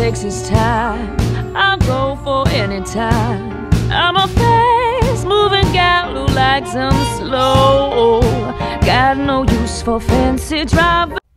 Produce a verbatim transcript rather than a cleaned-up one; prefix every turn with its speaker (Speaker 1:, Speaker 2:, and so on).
Speaker 1: takes its time, I'll go for any time. I'm a fast-moving gal who likes 'em slow. Got no use for fancy driving.